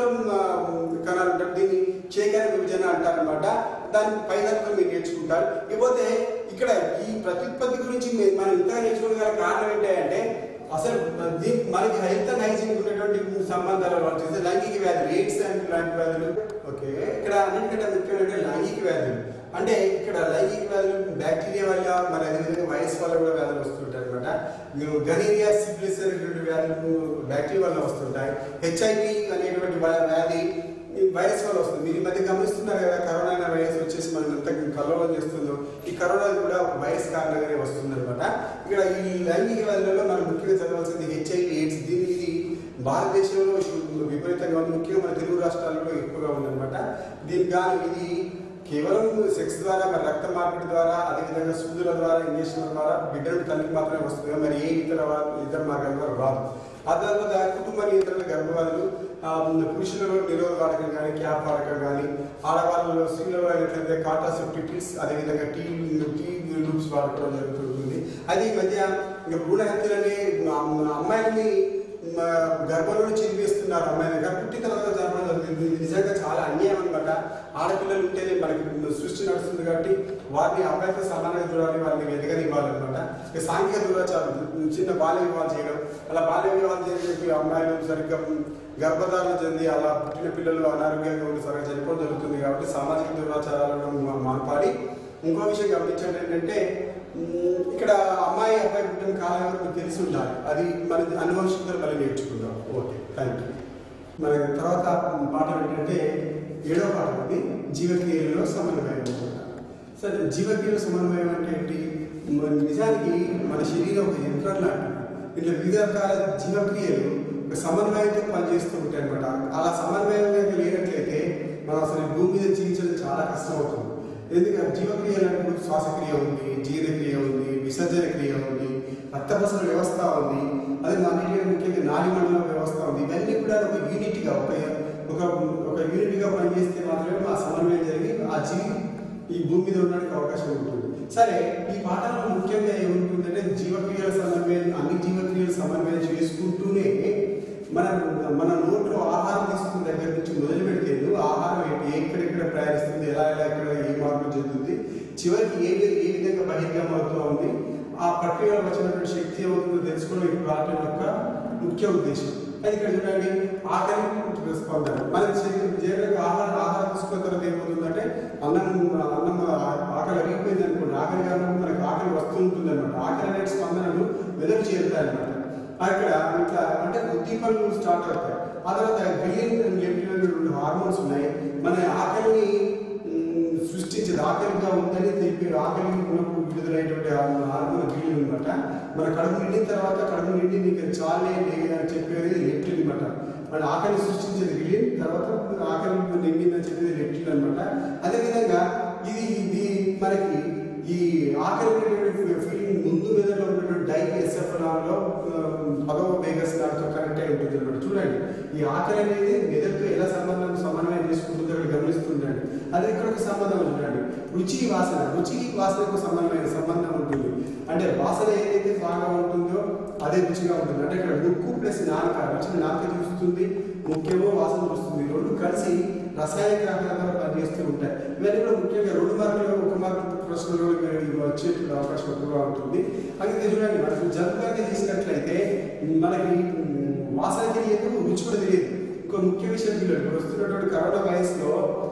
కణాలు ఉంటారు. దీన్ని క్షయకణ విభజన అంటారనమాట. దాని పైదత్వం మీరు నేర్చుకుంటారు. ఇకపోతే ఇక్కడ ఈ ప్రత్యుత్పత్తి గురించి మనం ఇంతగా నేర్చుకోగల కారణం ఏంటంటే అసలు మనకి హెల్త్ అండ్ హైజీన్ ఉన్నటువంటి సంబంధాలు చేస్తే లైంగిక వ్యాధి ఎయిడ్స్ అండ్ లాంటి వ్యాధులు. ఓకే, ఇక్కడ అన్నిటికంటే ముఖ్యమైన లైంగిక వ్యాధులు అంటే ఇక్కడ లైంగిక వ్యాధులు బ్యాక్టీరియా వల్ల మరి అదేవిధంగా వైరస్ వల్ల కూడా వ్యాధులు వస్తుంటాయి అనమాట. గనీరియా సిఫిలిస్ అనేటువంటి వ్యాధులు బ్యాక్టీరియా వల్ల వస్తుంటాయి. హెచ్ఐవి అనేటువంటి వ్యాధి వైరస్ వల్ల వస్తుంది. మీరు ఈ మధ్య గమనిస్తున్నారు కదా, కరోనా అనే వైరస్ వచ్చేసి మనం ఎంత కలవడం చేస్తుందో ఈ కరోనా కూడా ఒక వైరస్ కారణంగానే వస్తుంది అనమాట. ఇక్కడ ఈ లైంగిక వ్యాధులలో మనం ముఖ్యంగా చదవాల్సింది హెచ్ఐవి ఎయిడ్స్. దీని ఇది భారతదేశంలో విపరీతంగా ఉంది, ముఖ్యంగా మన తెలుగు రాష్ట్రాల్లో ఎక్కువగా ఉందన్నమాట. దీనికి కానీ ఇది కేవలం సెక్స్ ద్వారా, మరి రక్త మార్పిడి ద్వారా, అదేవిధంగా సూదుల ద్వారా, ఇంజక్షన్ల ద్వారా బిడ్డలు తల్లికి మాత్రమే వస్తుంది, మరి ఏ ఇతర ఇతర మార్గాల ద్వారా రాదు. ఆ తర్వాత కుటుంబ నియంత్రణ గర్భవాదులు పురుషులలో నిరోధ వాడకం కానీ, క్యాప్ వాడకం కానీ, ఆడవాళ్ళలో స్త్రీలలో అయినట్లయితే కాంట్రాసెప్టివ్ పిల్స్, అదేవిధంగా టీ టీ లూప్స్ వాడుకోవడం జరుగుతుంది. అది ఈ మధ్య ఇంకా భ్రూణ హత్యలని అమ్మాయిలని గర్భంలో చిరివేస్తున్నారు. అమ్మాయి దగ్గర పుట్టిన తర్వాత జరపడం జరుగుతుంది. నిజంగా చాలా అన్యాయం అనమాట. ఆడపిల్లలు ఉంటేనే మనకి సృష్టి నడుస్తుంది కాబట్టి వారిని అబ్బాయితో సమానంగా చూడాలి, వారిని ఎదగనివ్వాలన్నమాట. సాంఘిక దురాచారం, చిన్న బాల్య వివాహాలు చేయడం, అలా బాల్య వివాహాలు చేయని చెప్పి అమ్మాయిలు సరిగ్గా గర్భధారణ చెంది అలా పుట్టిన పిల్లలు అనారోగ్యంగా ఉండి సరిగ్గా చనిపోవడం జరుగుతుంది. కాబట్టి సామాజిక దురాచారాలను మాట్లాడి ఇంకో విషయం గమనించండి ఏంటంటే ఇక్కడ అమ్మాయి అబ్బాయి పుట్టిన కాలం మీకు తెలిసి ఉండాలి. అది మన అనువంశికతలు మళ్ళీ నేర్చుకుందాం. Okay, thank you. మన తర్వాత పాఠం ఏంటంటే ఏడో పాఠం అది జీవక్రియలలో సమన్వయం అనమాట. సరే, జీవక్రియల సమన్వయం అంటే ఏంటి? నిజానికి మన శరీరం ఒక యంత్రం లాంటిది. ఇట్లా వివిధ రకాల జీవక్రియలు ఒక సమన్వయంతో పనిచేస్తూ ఉంటాయి అనమాట. అలా సమన్వయం లేనట్లయితే మనం అసలు భూమి మీద జీవించడం చాలా కష్టం అవుతుంది. ఎందుకంటే జీవక్రియలు అంటే శ్వాసక్రియ ఉంది, జీర్ణక్రియ ఉంది, విసర్జన క్రియ ఉంది, రక్తప్రసరణ వ్యవస్థ ఉంది, అదే అన్నిటికీ ముఖ్యంగా నాడీ మండల వ్యవస్థ ఉంది. ఇవన్నీ కూడా ఒక యూనిట్గా ఒక ఒక ఒక యూనిట్గా పనిచేస్తే మాత్రమే ఆ సమన్వయం జరిగి ఆ జీవి ఈ భూమి మీద ఉండడానికి అవకాశం ఉంటుంది. సరే, ఈ పాఠంలో ముఖ్యంగా ఏముంటుందంటే జీవక్రియల సమన్వయం, అన్ని జీవక్రియలు సమన్వయం చేసుకుంటూనే మన మన నోట్లో ఆహారం తీసుకున్న దగ్గర నుంచి మొదలు పెడితే ఆహారం ఏంటి, ఎక్కడెక్కడ ప్రయాణిస్తుంది, ఎలా ఎలా ఎక్కడ ఏ మార్పు చెందుతుంది, చివరికి ఏ ఏ విధంగా బహిర్గతం అవుతూ ఉంది, ఆ ప్రక్రియలో వచ్చినటువంటి శక్తి ఏమవుతుందో తెలుసుకోవడం ఈ పాఠం యొక్క ముఖ్య ఉద్దేశం. అది ఇక్కడ చూడండి, ఆకలి స్పందన. మనకి శరీరం ఆహారం ఆహారం తీసుకున్న తర్వాత ఏమవుతుందంటే అన్నం అన్నం ఆకలి అరిగిపోయింది అనుకోండి, ఆకలి కారణంగా మనకి ఆకలి వస్తూ ఉంటుంది అనమాట. ఆకలి అనే స్పందనలు మెదడు చేరుతాయి అనమాట. అక్కడ ఇట్లా అంటే ఉద్దీపనలు స్టార్ట్ అవుతాయి. ఆ తర్వాత గ్రిలిన్ అండ్ లెప్టిన్ రెండు హార్మోన్స్ ఉన్నాయి. మన ఆకలిని సృష్టించేది, ఆకలిగా ఉందని తెలిపి ఆకలి ఉన్నప్పుడు విడుదలైనటువంటి హార్మోన్ గ్రిలిన్ అనమాట. మన కడుపు నిండిన తర్వాత కడుపు నిండి నీకు చాలే అని చెప్పేది లెప్టిన్ అనమాట. మన ఆకలి సృష్టించేది గ్రిలిన్, తర్వాత ఆకలి నిండిందని చెప్పేది లెప్టిన్ అనమాట. అదేవిధంగా ఇది ఇది మనకి ఈ ఆకలి ఫీలింగ్ ముందు మెదడులో ఉన్నటువంటి డైఎన్సెఫలాన్లో పదవ వేగస్ దానితో కనెక్ట్ అయి ఉంటుంది అనమాట. చూడండి, ఈ ఆకలి అనేది మెదడుతో ఎలా సంబంధం సమన్వయం చేసుకుంటుందో ఇక్కడ గమనిస్తుండండి. అది ఇక్కడ ఒక సంబంధం చూడండి. రుచి వాసన, రుచి వాసనకు సంబంధమైన సంబంధం ఉంటుంది. అంటే వాసన ఏదైతే బాగా ఉంటుందో అదే రుచిగా ఉంటుంది. అంటే ఇక్కడ ముక్కు ప్లస్ నాలుక, రుచిని నాలుక చూస్తుంది, ముఖ్యమో వాసన చూస్తుంది. రెండు కలిసి రసాయనిక రకాలుగా పనిచేస్తూ ఉంటాయి. ఇవన్నీ కూడా ముఖ్యంగా రెండు మార్కులు ఒక మార్కు ప్రశ్నలు వచ్చే అవకాశం ఎక్కువగా ఉంటుంది. అయితే చూడండి, మనకు జంతువులకి తీసినట్లయితే మనకి వాసన తెలియదు, రుచి కూడా తెలియదు. ఇంకో ముఖ్య విషయం చూడండి, ఇప్పుడు వస్తున్నటువంటి కరోనా వైరస్లో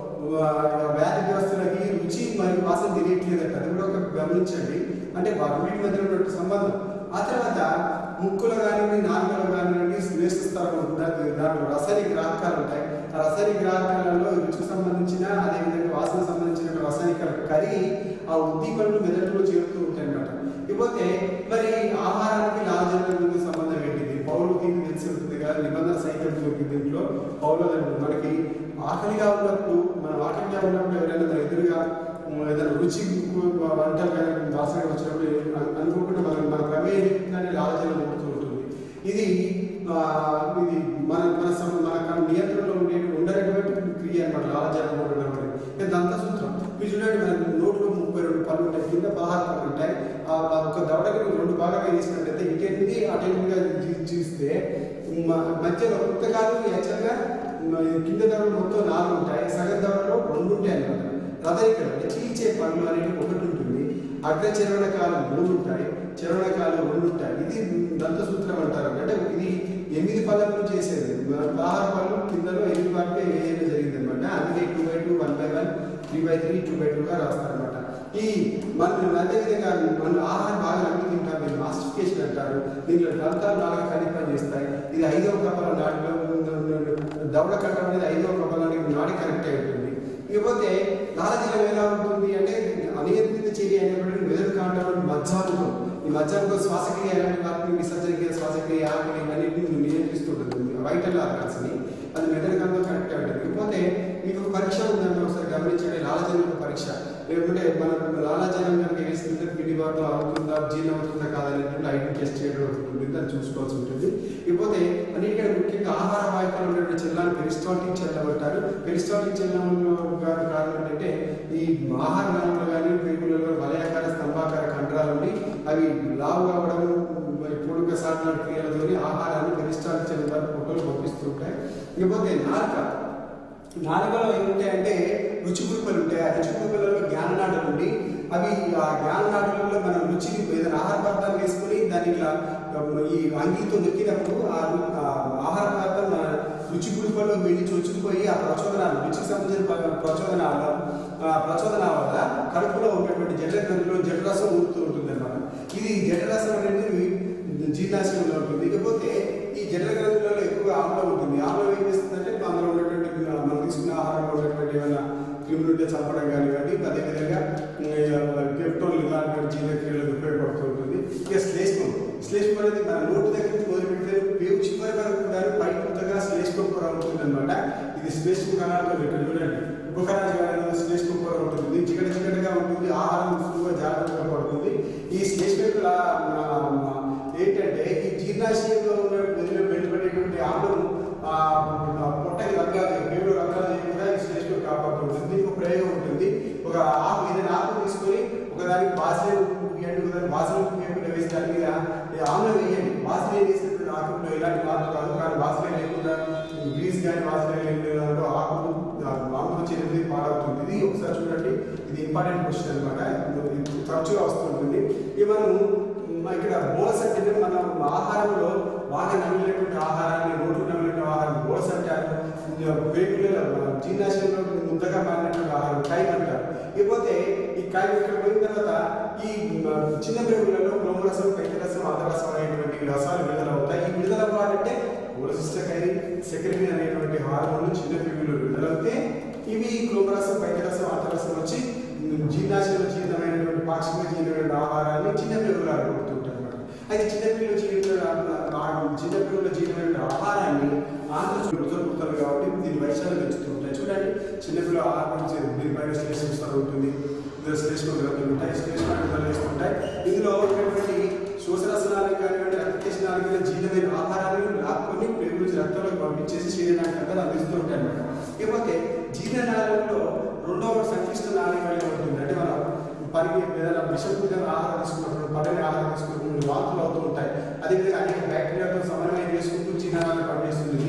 వ్యాధిగ్రస్తులకి రుచి మరియు వాసన తెలియట్లేదంట. అది కూడా ఒక గమనించండి. అంటే వీటి మధ్య ఉన్నటువంటి సంబంధం. ఆ తర్వాత ముక్కులు కానివ్వండి, నాలుకలు కానివ్వండి, శ్లేషిస్తారు, దాంట్లో రసాయనిక గ్రాహకాలు ఉంటాయి. ఆ రసాయనిక గ్రాహకాలలో రుచికి సంబంధించిన అదేవిధంగా వాసన సంబంధించిన రసాయనికాలు కరిగి ఆ ఉద్దీపనలు మెదడులో చేరుతూ ఉంటాయి అన్నమాట. ఇకపోతే మరి ఆహారానికి లాభజనకు సంబంధం ఏంటిది? పౌరులకి తెలిసి ఉంటుంది కదా, నిబంధన సైతం దీంట్లో పౌరుల మనకి ఆకలిగా ఉన్నప్పుడు మనం ఆకలిగా ఉన్నప్పుడు ఎవరైనా మన ఎదురుగా ఏదైనా రుచి వంటలు కానీ వాసన వచ్చినప్పుడు అనుకోకుండా మనం మన ప్రమేయాన్ని లాభజనం పుడుతూ ఉంటుంది. ఇది ఇది మన మన మన ఇవి అనమాట లాలాజలం ఒకటి దంతసూత్రం. మీరు చూడండి మన నోట్లో ముప్పై రెండు పళ్ళు ఉంటాయి, కింద పదహారు పళ్ళు ఉంటాయి. ఒక దవడకి రెండు భాగంగా చేసినట్టయితే ఇటెనిమిది అటెనిమిదిగా చూస్తే మధ్యలో పుస్తకాలు యాక్చువల్గా కింద దవడలు మొత్తం నాలుగు ఉంటాయి, సగం దవడలో రెండు ఉంటాయి అనమాట. రథరికలు అంటే చీల్చే పళ్ళు అనేది ఒకటి ఉంటుంది. అగ్ర చరవణకాలు మూడు ఉంటాయి, చరవణకాలు రెండు ఉంటాయి. ఇది దంతసూత్రం అంటారు. అంటే ఇది ఎనిమిది పళ్ళను చేసేది, పదహారు పళ్ళు కిందలో ఎనిమిది పళ్ళకే వేయడం జరిగింది అనమాట. అందుకే two by two one by one three by three two by టూగా రాస్తారనమాట. ఈ మన అదేవిధంగా మన ఆహారం బాగా నమ్మి తింటాం, మీరు మాస్టిఫికేషన్ అంటారు. దీంట్లో దంతాలు బాగా కలిపి పనిచేస్తాయి. ఇది ఐదవ కపాల నాడిలో దవడ కంఠం అనేది ఐదవ కపాలానికి నాడి కనెక్ట్ అయి ఉంటుంది. ఇకపోతే లాలాజలం ఎలా ఉంటుంది అంటే అనియంత్రిత చర్య అనేటువంటి మెదడు కాండం మధ్యాహ్నం. ఈ మధ్యాహ్నం శ్వాసక్రియ ఎలాంటి వాటిని విసర్జనక్రియ శ్వాసక్రియ ఆకలి ఇవన్నింటిని నియంత్రిస్తుంటుంది. వైటల్ ఆర్గాన్స్ ని అది మెదడు కాండం కనెక్ట్ అయి ఉంటుంది. ఇకపోతే మీకు ఒక పరీక్ష ఉందంటే ఒకసారి గమనించండి, లాలాజలం పరీక్ష. లేకుంటే మనం లాలాజలం కనుక వేసిన పిండి బాగా అవుతుందా జీర్ణం అవుతుందా కాదనేటువంటి ఐటీ టెస్ట్ చేయడం ఉంటుంది, దాన్ని చూసుకోవాల్సి ఉంటుంది. ఇకపోతే అన్నిటికంటే ముఖ్యంగా ఆహార వాహికలు ఉన్నటువంటి చెల్లాన్ని పెరిస్టాల్టిక్ చెల్లం అంటారు. పెరిస్టాల్టిక్ చెల్లం కారణం ఏంటంటే ఈ ఆహార నాళాలు కానీ పేగులలో వలయాకార స్తంభాకార కండరాలు ఉండి అవి లావు కావడం పొడుగు సాధన క్రియలతో ఆహారాన్ని పెరిస్టాల్టిక్ చెల్లం ఫోటోలు పంపిస్తుంటాయి. ఇకపోతే నాలుక, నాలుకలో ఏముంటాయంటే రుచి గురుపలు ఉంటాయి. ఆ రుచి గురుపలలో జ్ఞాననాడులు ఉండి అవి ఆ జ్ఞాననాడులలో మనం రుచిని ఏదైనా ఆహార పదార్థాలు వేసుకుని దాన్ని ఇలా ఈ అంగీతో నొక్కినప్పుడు ఆ ఆహార పదార్థం మన రుచి గురుపల్లో వెళ్ళి చొచ్చుకుపోయి ఆ ప్రచోదనాలు రుచికి సంబంధించిన ప్రచోదనాల ప్రచోదనాల వల్ల కడుపులో ఉన్నటువంటి జఠర గ్రంథిలో జఠరసం ఊరుతూ ఉంటుంది అన్నమాట. ఇది జఠరసం అనేది జీర్ణాశయంలో ఉంటుంది. ఇకపోతే ఈ జఠర గ్రంథులలో ఎక్కువగా ఆమ్లం ఉంటుంది. ఆమ్లం ఏం చేస్తుందంటే అందులో ఉన్నటువంటి మనం తీసుకున్న ఆహారంలో ఉన్నటువంటి ఏమైనా క్రిములు ఉంటే చంపడం కానివ్వండి, అదేవిధంగా పెట్రోల్ ఇలాంటి జీర్ణక్రియలకు ఉపయోగపడుతూ ఉంటుంది. ఇక శ్లేష్మం, శ్లేష్మం అనేది మన నోటు దగ్గర నుంచి మొదలుపెడితే పేరు చివరి వరకు దాని పై కొత్తగా శ్లేష్మం కూర ఉంటుంది అనమాట. ఇది శ్లేష్మ కణాలతో ఇక్కడ చూడండి, ఉపకణాలు శ్లేష్మ కూర ఉంటుంది, చికట చికటగా ఉంటుంది, ఆహారం సులువుగా జాగ్రత్తగా పడుతుంది. ఈ శ్లేష్మ ఏంటంటే ఈ జీర్ణాశయంలో ఉన్న గదిలో వెళ్ళిపడేటువంటి ఆమ్లం పొట్టకి రంగాలు పేరు రంగాలు చేయకుండా ఈ శ్లేష్మం కాపాడుతుంటుంది. దీనికి ఒక ప్రయోగం ఉంటుంది. ఒక ఆకు ఏదైనా ఆకు తీసుకొని ఒకదానికి బాసిలేని వేయండి, ఒకదానికి బాసిలేని వేయకుండా వేసి దాని మీద ఆమ్లం వేయండి. బాసిలేని వేసినటువంటి ఆకుల్లో ఇలాంటి మార్పు కాదు, కానీ బాసిలేని లేకుండా గ్రీస్ కానీ బాసిలేని లేదంటే ఆకు ఆకు చేసి పాడవుతుంది. ఇది ఒకసారి చూడండి, ఇది ఇంపార్టెంట్ క్వశ్చన్ అనమాట, తరచుగా వస్తుంటుంది. ఇది మనం ఇక్కడ బోలస్ అంటే మనం ఆహారంలో బాగా నమిలినటువంటి ఆహారాన్ని నోటు నమిలిన ఆహారం బోలస్ అంటారు. వేగులలో జీర్ణాశయంలో ముద్దగా మారినటువంటి ఆహారం కైమ్ అంటారు. ఇకపోతే ఈ కైమ్ ఇక్కడ పోయిన తర్వాత ఈ చిన్న వేగులలో క్లోమరసం పెద్దరసం అదరసం అనేటువంటి రసాలు విడుదల అవుతాయి. ఈ విడుదల అవ్వాలంటే ఓలసిస్టకైన్ సెక్రటరీ అనేటువంటి హార్మోన్లు చిన్న వేగులు విడుదలవుతే ఇవి క్లోమరసం పెద్దరసం అదరసం వచ్చి జీర్ణాశయంలో జీర్ణమైనటువంటి పాక్షిక జీర్ణమైన ఆహారాన్ని చిన్న వేగులు ఆడుకుంటుంటారు అన్నమాట. అయితే చిన్నపిల్లలు జీర్ణ చిన్నపిల్లల జీర్ణమైన ఆహారాన్ని ఆంధ్రపుతారు కాబట్టి దీని వైశాలు పెంచుతుంటాయి. చూడండి, చిన్నపిల్లల ఆహారం దీనిపైన శ్లేషం ఉంటుంది, శ్లేష్మ గ్రంథులు ఉంటాయి, శ్లేష్మ గ్రంథాలు వేస్తుంటాయి. ఇందులో ఉన్నటువంటి శోషరసనాలకు కానివ్వండి రక్తకేశనాలకు జీర్ణమైన ఆహారాన్ని లాక్కొని పేరు నుంచి రక్తంలోకి పంపించేసి శరీరానికి అంతా అందిస్తూ ఉంటాయి అన్నమాట. ఇకపోతే జీర్ణనాళంలో రెండవ సంక్లిష్ట నాళిక ఉంటుంది. అంటే మనం పనికి ఏదైనా విషపూరిత ఆహారం తీసుకున్నప్పుడు పడని ఆహారం తీసుకున్నప్పుడు వాంతులు అవుతూ ఉంటాయి. అదేవిధంగా అనేక బ్యాక్టీరియాతో సమన్వయం చేసుకుంటూ జీర్ణనాళం పనిచేస్తుంది.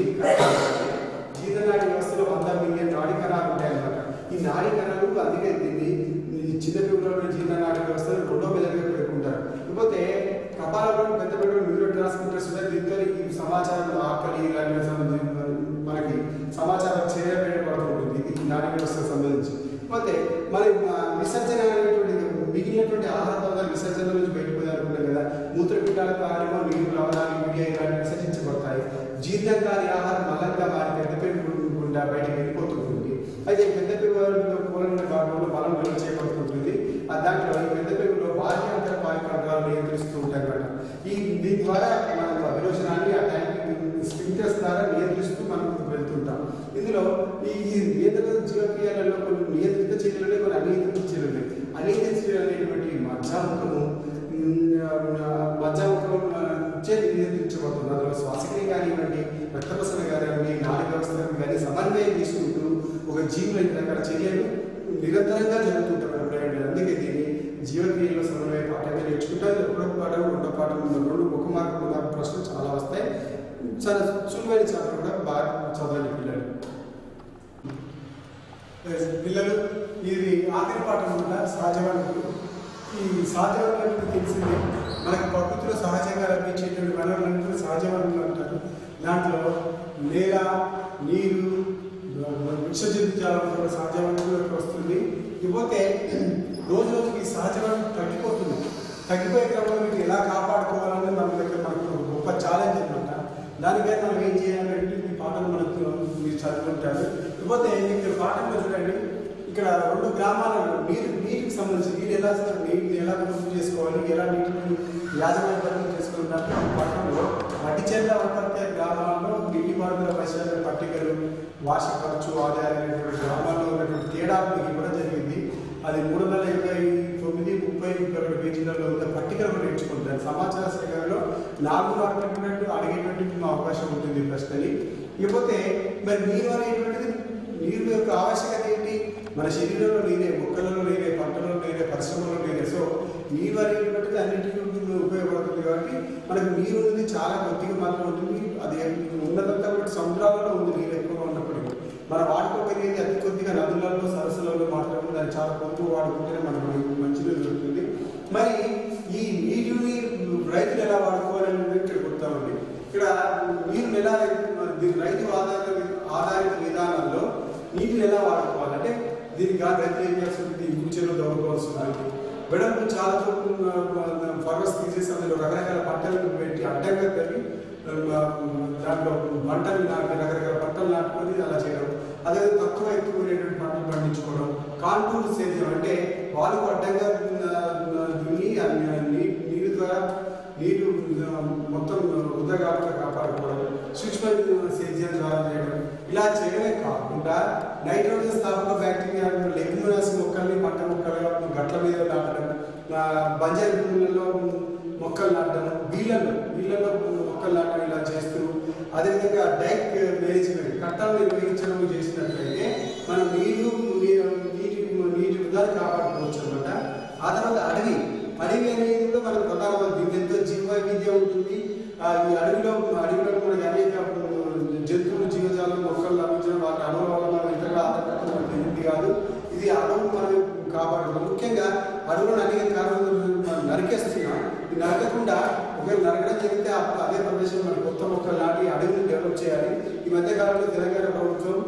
జీర్ణనాళి వ్యవస్థలో వంద మిలియన్ నాడీ కణాలు ఉంటాయి అన్నమాట. ఈ నాడీ కణాలు అందుకే దీన్ని చిన్న పిల్లల జీర్ణనాళి వ్యవస్థలో రెండో మెదడుగా పేర్కొంటారు. ఇకపోతే కపాలలో పెద్ద పెద్ద న్యూరో ట్రాన్స్మిటర్స్ ఉన్నాయి. దీంతో ఈ సమాచారం ఆకలి ఇలాంటి మనకి సమాచారం చేరబెట్టబడుతుంటుంది ఇది నాడీ వ్యవస్థకు సంబంధించి. పోతే మరి విసర్జన అనేటువంటి మిగిలినటువంటి ఆహార పదార్థాలు విసర్జన నుంచి బయటపోయి అనుకుంటాం కదా, మూత్రపిండాల కారణమో నీరు లవణాలు మీడియా ఇలాంటి విసర్జించబడతాయి. జీర్ణం కాని ఆహారం మలంగా మారి పెద్ద పెరుగు గుండా బయటకు వెళ్ళిపోతుంటుంది. అయితే పెద్ద పెరుగు కూరని భాగంలో బలం నిల్వ చేయబడుతుంటుంది. ఆ దాంట్లో ఈ పెద్ద పెరుగులో బాహ్యాంతర పాలికాండాలు నియంత్రిస్తూ ఉంటాయి అన్నమాట. ఈ దీని ద్వారా మనం అభిరోచనాన్ని ఆ ట్యాంక్ స్పింక్టర్స్ ద్వారా నియంత్రిస్తూ మనం వెళ్తుంటాం. ఇందులో ఈ నియంత్రణ జీవక్రియలలో కొన్ని నియంత్రిత చర్యలు కొన్ని అనియంత్రిత చర్యలు ఉన్నాయి. అనియంత్రిత చర్యలు అనేటువంటి మధ్యాముఖము మధ్యాముఖం చే నియంత్రించబడుతుంది. అందులో శ్వాసక్రియ కానివ్వండి, రక్తపసన కానివ్వండి, నాడీ వ్యవస్థ కానీ సమన్వయం తీసుకుంటూ ఒక ఒక జీవులు రకరకాల చర్యలు నిరంతరంగా జరుగుతుంటారు మన బ్రెయిన్లో. అందుకే దీన్ని జీవక్రియలో సమన్వయ పాఠంగా నేర్చుకుంటారు. ఒకటో పాఠం రెండో పాఠం రెండు ఒక మార్కు మూడు మార్కు ప్రశ్నలు చాలా వస్తాయి. చాలా సులువైన చాప్టర్ కూడా బాగా చదవాలి పిల్లలు. పిల్లలు ఇది ఆఖరి పాఠం కూడా సహజ వనరులు. ఈ సహజ వనరులు తెలిసిందే, మనకు ప్రకృతిలో సహజంగా లభించేటువంటి వనరులు సహజ వనరులు అంటారు. దాంట్లో నేల, నీరు, వృక్ష జంతుజాలం కూడా సహజ వనరులకు వస్తుంది. ఇకపోతే రోజు రోజుకి సహజ వనరులు తగ్గిపోతుంది. తగ్గిపోయే క్రమంలో వీటిని ఎలా కాపాడుకోవాలని మన దగ్గర మనకు గొప్ప ఛాలెంజ్ అనమాట. దానికైనా మనం ఏం చేయాలంటే ఈ పాఠం మనకు మీరు చదువుకుంటారు. ఇకపోతే ఇక్కడ పాఠంలో చూడండి, ఇక్కడ రెండు గ్రామాలలో నీరు నీటికి సంబంధించి నీరు ఎలా నీటిని ఎలా పొదుపు చేసుకోవాలి, ఎలా నీటిని యాజమాన్య పద్ధతి చేసుకుంటారు. పాఠంలో మట్టిచెర్ల వనపర్తి గ్రామాల్లో నీటిపారుదల పరిశీలన పట్టికలు, వార్షిక ఖర్చు, ఆదాయాలైనటువంటి గ్రామాల్లో ఉన్నటువంటి తేడాలు ఇవ్వడం జరిగింది. అది మూడు వందల ఇరవై తొమ్మిది ముప్పై ముప్పై రెండు పేజీలలో ఉన్న పట్టికలు నేర్చుకుంటారు. సమాచార సేకరణలో నాలుగు మార్కులు అడిగేటువంటి అవకాశం ఉంటుంది ప్రశ్నని. ఇకపోతే మరి నీరు అనేటువంటిది, నీరు యొక్క ఆవశ్యకత ఏంటి? మన శరీరంలో నీరే, మొక్కలలో నీరే, పంటలలో నీరే, పరిశ్రమలో నీరే. సో నీరు అనేటువంటిది అన్నింటికి ఉపయోగపడుతుంది. కాబట్టి మనకు నీరు అనేది చాలా కొద్దిగా మాత్రం ఉంటుంది. అది ఉన్నదంతా కూడా సముద్రాలలో ఉంది నీరు ఎక్కువగా ఉన్నప్పటికీ. మన వాడుకోగలిగేది అతి కొద్దిగా నదులలో, సరస్సులలో మాత్రమే. దాన్ని చాలా పొదుపు వాడుకుంటేనే మనకు మంచిగా దొరుకుతుంది. మరి ఈ నీటిని రైతులు ఎలా వాడుకోవాలనేది ఇక్కడ కొడతామండి. ఇక్కడ నీరుని ఎలా రైతు ఆధారిత ఆధారిత విధానాల్లో నీటిని ఎలా వాడుకోవాలంటే దీనికి రైతులు ఏం చేయాల్సి ఉంటుంది? ఇంకుచెరువు దవ్వుకోవాల్సి ఉంటుంది. వెడల్పు చాలా ఫార్వర్స్ తీసేసి అందులో రకరకాల పంటలను పెట్టి అడ్డంగా తగ్గి దాంట్లో పంటలు నాటి రకరకాల పంటలు నాటుకొని అలా చేయడం. అదే తక్కువ ఎక్కువైనటువంటి పంటలు పండించుకోవడం. కాంటూర్ సేద్యం అంటే వాళ్ళు అడ్డంగా దున్ని నీరు ద్వారా నీరు మొత్తం వృధా కాకుండా కాపాడుకోవడం. సూక్ష్మ సేద్యం ద్వారా చేయడం. ఇలా చేయడమే కాకుండా నైట్రోజన్ స్థాపక బ్యాక్టీరియా లెగ్యుమినస్ మొక్కల్ని పంట మొక్కలుగా గట్ల మీద నాటడం, బంజారు భూములలో మొక్కలు నాటడం, వీళ్ళలో వీళ్ళలో మొక్కలు నాటడం ఇలా చేస్తూ, అదేవిధంగా డైక్ మేనేజ్మెంట్ కట్టలు నిర్వహించడం చేసినట్లయితే మనం నీరు నీటి నీటి వృధాన్ని కాపాడుకోవచ్చు అనమాట. ఆ తర్వాత అడవి అడవి అనేది కూడా మనకు ప్రధానమైన దీనికి ఎంతో జీవ వైవిధ్యం ఉంటుంది. ఈ అడవిలో అడవిలో మనకి అనేక జంతువులు, జీవజాలం, మొక్కలు లభించడం, వాటి అడవుల వల్ల మనం ఇతరుల ఆధారపడటం మనకు తెలియదు కాదు. ఇది అడవులు మనం కాపాడుతాం. ముఖ్యంగా అడవులను అనేక కారణాలు మనం నరికేస్తున్నాం. ఇది నరకకుండా ఒకవేళ నరకడం జరిగితే అదే ప్రదేశంలో మనం కొత్త మొక్కలు నాటి అడవిని డెవలప్ చేయాలి. ఈ మధ్యకాలంలో తెలంగాణ ప్రభుత్వం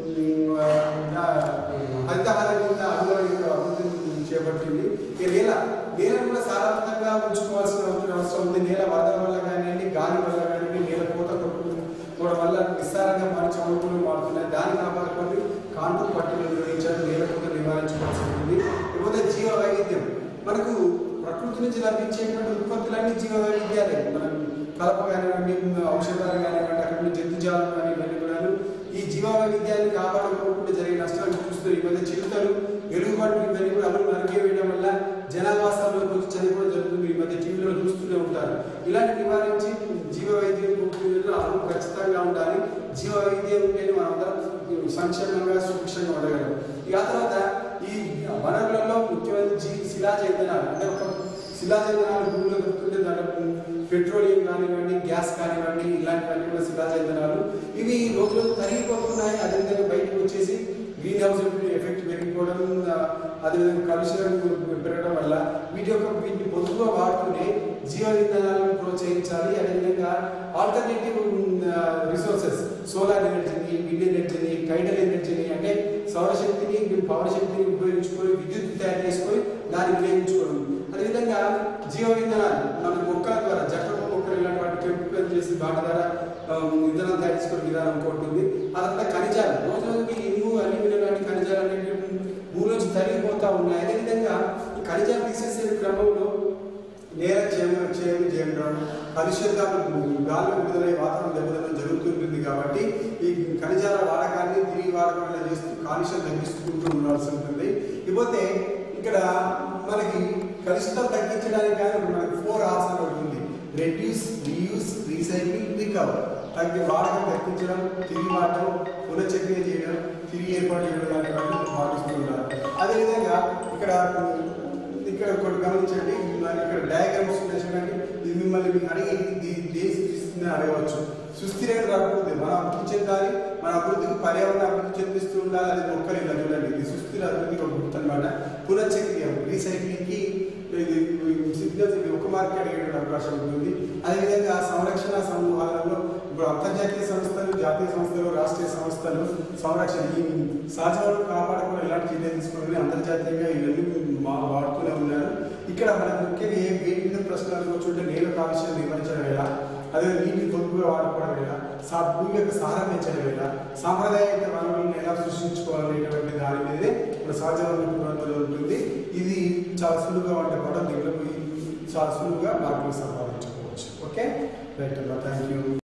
హరితహార కింద అడవుల యొక్క అభివృద్ధిని చేపట్టింది. ఈ నేల నేలను కూడా సారవంతంగా ఉంచుకోవాల్సిన అవసరం ఉంది. నేల వరదల వల్ల కానివ్వండి, గాలి వల్ల కానివ్వండి, నేల పూత కొట్టుకోవడం వల్ల విస్తారంగా మన చదువుకుని మారుతున్నాయి. దాన్ని కాపాడుకొని కాంటూర్ పట్టులు నిర్వహించడం, నేల పూత నివారించుకోవాల్సి ఉంటుంది. ఇకపోతే జీవ వైవిధ్యం, మనకు ప్రకృతి నుంచి లభించేటువంటి ఉత్పత్తులన్నీ జీవ వైవిధ్యాలే. మనం కలప కానివ్వండి, ఔషధాలు కానివ్వండి, అక్కడ నుంచి జంతుజాలం కానీ ఇవన్నీ కూడా ఈ జీవ వైవిధ్యాన్ని కాపాడుకోకుండా జరిగే నష్టాలు చూస్తూ ఈ మధ్య చిరుతలు, ఎలుగుబంట్లు ఇవన్నీ కూడా అడుగు నరికే వేయడం వల్ల జనావాసాల్లో కొంచెం చనిపోవడం జరుగుతుంది. ఈ మధ్య టీవీలో చూస్తూనే ఉంటారు. ఇలాంటి నివారించి జీవ వైద్యం అడుగు ఖచ్చితంగా ఉండాలి. జీవ వైద్యం ఉంటేనే మనం అందరం సంక్షేమంగా సుభిక్షంగా ఉండగలం. ఇక ఆ తర్వాత ఈ వనరులలో ముఖ్యమైన జీ శిలాజైతనాలు అంటే ఒక శిలాజైతనాలు భూమిలో దొరుకుతుంటే దాంట్లో పెట్రోలియం కానివ్వండి, గ్యాస్ కానివ్వండి, ఇలాంటివన్నీ కూడా శిలాజైతనాలు. ఇవి రోజు రోజు కరిగిపోతున్నాయి. అదేవిధంగా బయటకు వచ్చేసి గ్రీన్ హౌస్ ఎఫెక్ట్ పెరిగిపోవడం, అదేవిధంగా కలుషితం పెరగడం వల్ల వీటి యొక్క వీటిని పొదుపుగా వాడుతూనే జీవ ఇంధనాలను ప్రోత్సహించాలి. అదేవిధంగా ఆల్టర్నేటివ్ రిసోర్సెస్, సోలార్ ఎనర్జీని, విండ్ ఎనర్జీని, టైడల్ ఎనర్జీని అంటే సౌరశక్తిని, పవన శక్తిని ఉపయోగించుకొని విద్యుత్ తయారు చేసుకొని దాన్ని వినియోగించుకోవడం. అదేవిధంగా జీవ ఇంధనాలు మన మొక్కల ద్వారా జట్ల మొక్కలు ఇలాంటి వాటిని పెంపుదల చేసి వాటి ద్వారా ఇంధనం తయారు చేసుకునే విధానం ఉంటుంది. ఆ తర్వాత ఖనిజాలు, రోజు రోజుకి ఇనుము, అల్యూమినియం లాంటి ఖనిజాలు అనేవి భూమిలోంచి తరిగిపోతూ ఉన్నాయి. అదేవిధంగా ఈ ఖనిజాలు తీసేసే క్రమంలో నేల క్షేమ క్షేమ చేయడం, కలుషితాలు గాల్లో విడుదలై వాతావరణం దెబ్బతినడం జరుగుతుంటుంది. కాబట్టి ఈ ఖనిజాల వాడకాన్ని తిరిగి వాడకం చేస్తూ కాలుష్యం తగ్గిస్తుంటూ ఉండాల్సి ఉంటుంది. ఇకపోతే ఇక్కడ మనకి కలుషితం తగ్గించడానికి కానీ మనకి ఫోర్ ఆర్స్ అని ఉంటుంది: రెడ్యూస్, రీయూస్, రీసైకిల్, రికవర్. తగ్గి వాడకం తగ్గించడం, తిరిగి వాడటం, పునశ్చక్రియ చేయడం, తిరిగి ఏర్పాటు చేయడం లాంటి వాటిని భావిస్తున్నారు. అదేవిధంగా ఇక్కడ ఇక్కడ ఒకటి గమనించండి, ఇక్కడ డయాగ్రామ్స్ ఉన్నాయి చూడండి. ఇది మిమ్మల్ని మీకు అడిగి ఇది దేశ సృష్టిని అడగవచ్చు. సుస్థిరమైన అభివృద్ధి, మన అభివృద్ధి చెందాలి, మన అభివృద్ధికి పర్యావరణ అభివృద్ధి చెందిస్తూ ఉండాలి. అది మొక్కలు ఇలా చూడండి, ఇది సుస్థిర అభివృద్ధికి ఒక గుర్తు అనమాట. పునశ్చక్రియం, రీసైక్లింగ్కి ఇది సిగ్నల్స్ ఇది ఒక మార్కెట్ అడిగే అవకాశం ఉంటుంది. అదేవిధంగా సంరక్షణ సమూహాలలో ఇప్పుడు అంతర్జాతీయ సంస్థలు, జాతీయ సంస్థలు, రాష్ట్రీయ సంస్థలు సంరక్షణ ఈ సహజ వనరులు కాపాడుకోవడం ఎలాంటి చర్యలు తీసుకోవాలని అంతర్జాతీయంగా ఇవన్నీ మా వాడుతూనే ఉన్నారు. ఇక్కడ మనకు ముఖ్యంగా ఏ వేటి మీద ప్రశ్నలు చూడంటే నేల కాలుష్యం నివారించడం ఎలా, అదే నీటిని పొదుపుగా వాడుకోవడం ఎలా, సా భూమి యొక్క సారం పెంచడం ఎలా, సాంప్రదాయక వనరులను ఎలా సృష్టించుకోవాలనేటువంటి దాని మీదే ఇప్పుడు సహజ వనరులు ఉంటుంది. ఇది చాలా సులువుగా ఉంటే కూడా దీంట్లో చాలా సులువుగా మార్కులు సంపాదించుకోవచ్చు. ఓకే రైట్ అమ్మా, థ్యాంక్ యూ.